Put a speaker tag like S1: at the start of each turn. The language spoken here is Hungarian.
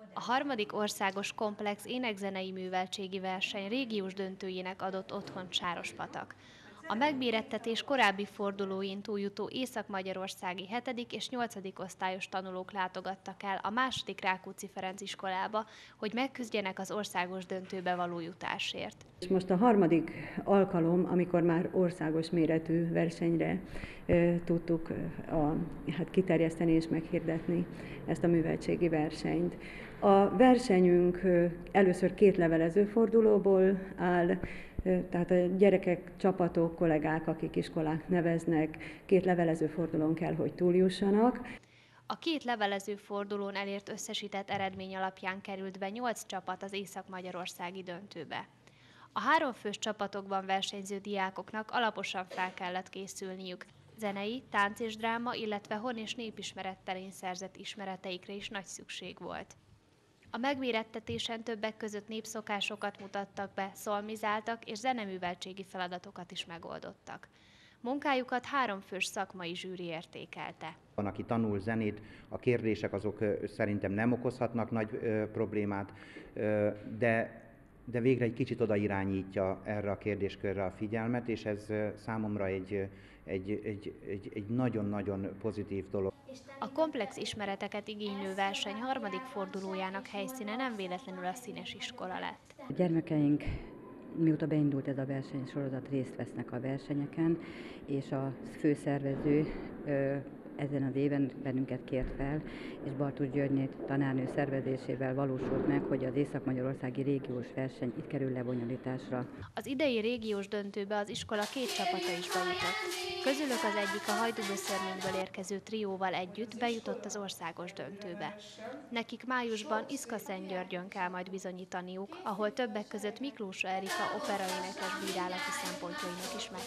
S1: A harmadik országos komplex énekzenei műveltségi verseny régiós döntőjének adott otthont Sárospatak. A megmérettetés korábbi fordulóin túljutó észak-magyarországi 7. és 8. osztályos tanulók látogattak el a második Rákóczi Ferenc iskolába, hogy megküzdjenek az országos döntőbe való jutásért.
S2: És most a harmadik alkalom, amikor már országos méretű versenyre tudtuk kiterjeszteni és meghirdetni ezt a műveltségi versenyt. A versenyünk először 2 levelező fordulóból áll, tehát a gyerekek, csapatok, kollégák, akik iskolák neveznek, 2 levelező fordulón kell, hogy túljussanak.
S1: A 2 levelező fordulón elért összesített eredmény alapján került be 8 csapat az észak-magyarországi döntőbe. A 3 fős csapatokban versenyző diákoknak alaposan fel kellett készülniük. Zenei, tánc és dráma, illetve hon- és népismeret terén szerzett ismereteikre is nagy szükség volt. A megmérettetésen többek között népszokásokat mutattak be, szolmizáltak és zeneműveltségi feladatokat is megoldottak. Munkájukat 3 fős szakmai zsűri értékelte.
S3: Van, aki tanul zenét, a kérdések azok szerintem nem okozhatnak nagy problémát, de végre egy kicsit odairányítja erre a kérdéskörre a figyelmet, és ez számomra egy nagyon-nagyon pozitív dolog.
S1: A komplex ismereteket igénylő verseny harmadik fordulójának helyszíne nem véletlenül a Színes iskola lett.
S4: A gyermekeink, mióta beindult ez a versenysorozat, részt vesznek a versenyeken, és a főszervező ezen az éven bennünket kért fel, és Bartusz Györgyné tanárnő szervezésével valósult meg, hogy az észak-magyarországi régiós verseny itt kerül lebonyolításra.
S1: Az idei régiós döntőbe az iskola 2 csapata is bejutott. Közülük az egyik a Hajdúböszörményből érkező trióval együtt bejutott az országos döntőbe. Nekik májusban Iszkaszentgyörgyön kell majd bizonyítaniuk, ahol többek között Miklós Erika operaénekes bírálati szempontjainak is meg